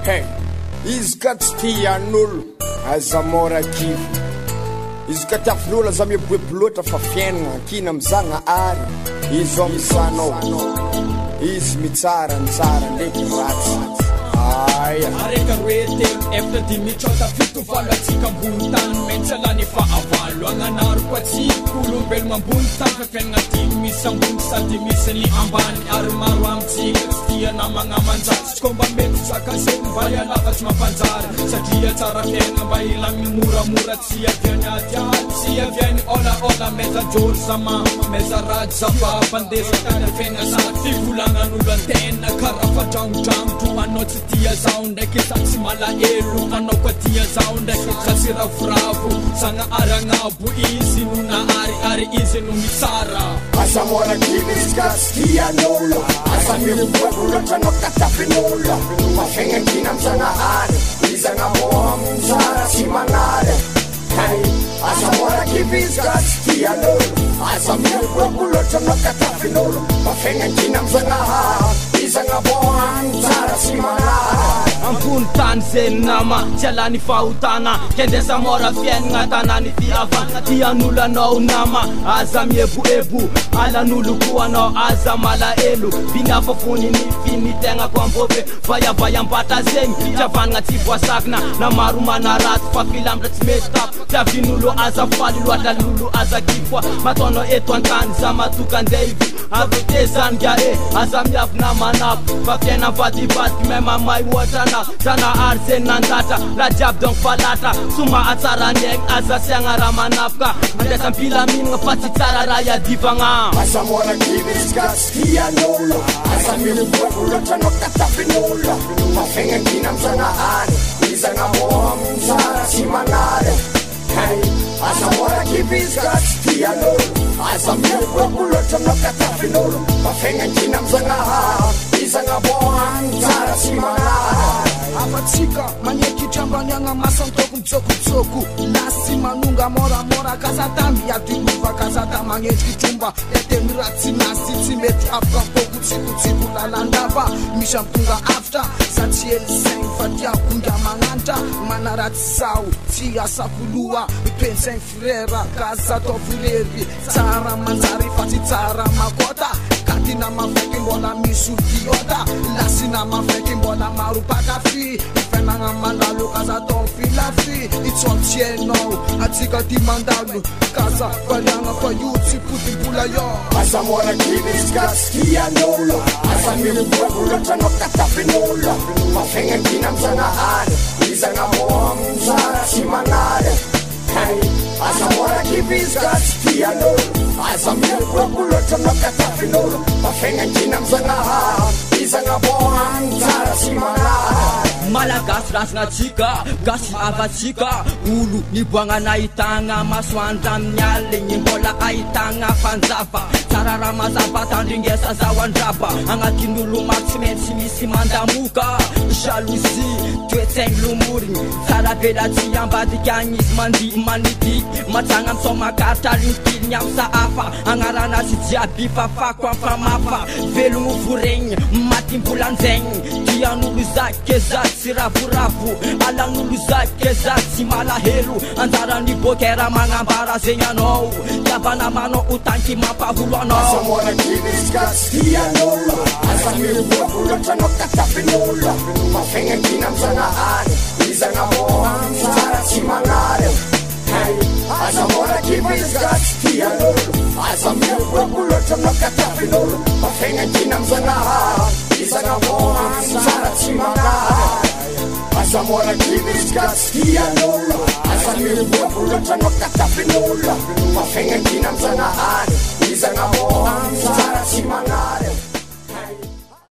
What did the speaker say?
Hey, izy ka tsy tian'olo aza mora kivy. Izy ka tiafin'olo aza mieboebo loatra fa fiainana kina am'Zagnahary. Izy am'sanao, izy mitsara ntsara ndraiky ratsy. Aya areka roete efter dimitrota fito valo atsika ambony tany mentsalany fahavalo agnanaro ko atsika olombelogno ambony tany fa fiainana dimy misy ambony sady misy ny ambany ary maro amitsika tsy tia namagna manjary tsy komba mety zakazeny mba hialava tsy mampanjary satria tsara fiainana mba ilagny moramora tsy aviany adiady tsy aviany olaola meza jory zamama meza rady zava-pandesa tany fiainana sady fivolagnan'olo antena karaha fadrangotrangoto anao tsy tia zao ndraiky za tsy malahelo anao koa tia zao ndraiky za tsy ravoravo Zagnahary agnabo izy no naariary izy no mitsara aza mora kivy izy ka tsy tian'olo aza mieboebo loatra anao ka tafin'olo fa fiaignakina am'Zagnahary izy agnamoa amintsara tsy manary hey aza mora kivy izy ka tsy tian'olo aza mieboebo loatra anao ka tafin'olo fa fiaignakina am'Zagnahary izy agnamoa amintsara tsy manary ambony tany zeny nama tsy alany fahotana kendesa mora fiainana tanany fiavana tian'olo anao nama aza mieboebo alan'olo koa anao aza malaelo binafa fony ny finitegna ko ambove vayavayambatra zegny fiavanagna tsy voasakina na maro manaraty fa filambra tsy mety tapo tiavin'olo aza faly loatra lolo aza kifoa mataonao eto antany za matoka andeha ivy avy te zanga aza miavina manapo fa fiaina vadivadiky memamay ohatrana Zagnahary zeny nandatra la jiaby donc falatra soma atsara niaigny aza siagna raha manapaka andesa ampilaminagna fa tsy tsara raha iadivagna aza mora kivy izy ka tsy tian'olo aza mieboebo loatra anao ka tafin'olo fa fiaignakina am'Zagnahary izy agnamoa amintsara tsy manary hey aza mora kivy izy ka tsy tian'olo aza mieboebo loatra anao ka tafin'olo fa fiaignakina am'Zagnahary izy agnamoa amintsara tsy manary afatsika magneky ambaniagna masantoko mitsokotoko lasy manonga moramora kazatamby adilova kazata magnetriky tromba eteny ratsy nasy tsy mety afakapoko tsikotsiko lalandava misy amponga aftra za tsy elizegny fa tiakonga magnantra manaratsy sao tsy asakoloa pensaigny frera kazataovirery tsara manjary fa tsy tsara makota katina mafaiky mbola misy odiota lasy na mafaiky mbola maro pakafi ifenagna mandalo kaza tao filafi itsôtsy hainao atsika ty mandalo kaza variagna fa io tsy potim-bola io aza mora kivy izy ka tsy tian'olo aza mieboebo loatra anao ka tafin'olo fa fiaignakina am'Zagnahary izy agnamoa amintsara tsy manary hey aza mora kivy izy ka tsy tian'olo aza mieboebo loatra anao ka tafin'olo fa fiaignakina am'Zagnahary izy agnamoa amintsara tsy manary malagasy rasinatsika gasy avatsika olo niboagna ahitagna masoandro amin'ny aligny mbola ahitagna fanjava tsara raha mazava tandringesa zao andraba agnatin'olo maro tsy maintsy misy mandamoka jalousie toetsaigny lomorigny tsara belatsy ambadika agny izy mandihy manity matsagna misomakaritra alimpiliny amy sahafa agnaranazy jiaby fafako amfamafa velogno voregny matimbolanjaigny tian'olo zaky za tsy ravoravo alan'olo zaky za tsy malahelo anjarany bokera magnambara zegny anao tiavanamanao ho tanky mampaholo anao aza mora kivy izy ka tsy tian'olo aza mieboebo loatra anao ka tafin'olo fa fiaignakina am'Zagnahary izy agnamoa amintsara tsy manary hey aza mora kivy izy ka tsy tian'olo aza mieboebo loatra anao ka tafin'olo fa fiaignakina am'Zagnahary izy agnamoa amintsara tsy manary aza mora kivy izy ka tsy tian'olo aza mieboebo loatra anao ka tafin'olo fa fiaignakina am'Zagnahary izy agnamoa amintsara tsy manary